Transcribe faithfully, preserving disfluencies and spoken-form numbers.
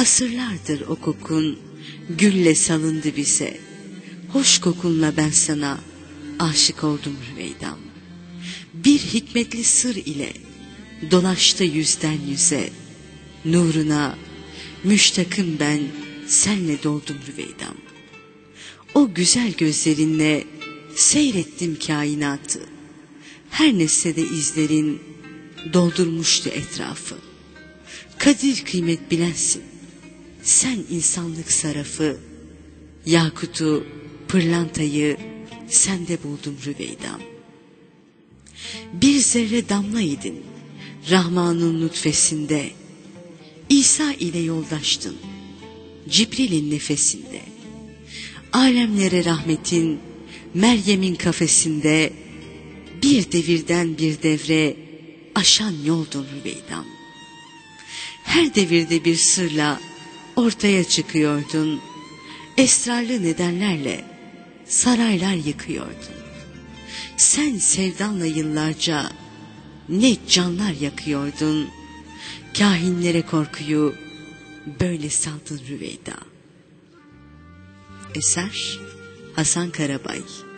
Asırlardır o kokun gülle salındı bize. Hoş kokunla ben sana aşık oldum Rüveydam. Bir hikmetli sır ile dolaştı yüzden yüze. Nuruna müştakım ben, senle doldum Rüveydam. O güzel gözlerinle seyrettim kainatı. Her nesnede izlerin doldurmuştu etrafı. Kadir kıymet bilensin, sen insanlık sarafı. Yakutu, pırlantayı sende buldum Rüveydam. Bir zerre damlaydın Rahman'ın nutfesinde. İsa ile yoldaştın Cibril'in nefesinde. Alemlere rahmetin Meryem'in kafesinde. Bir devirden bir devre aşan yoldun Rüveydam. Her devirde bir sırla ortaya çıkıyordun. Esrarlı nedenlerle saraylar yıkıyordun. Sen sevdanla yıllarca ne canlar yakıyordun. Kahinlere korkuyu böyle saldın Rüveyda. Eser Hasan Karabay.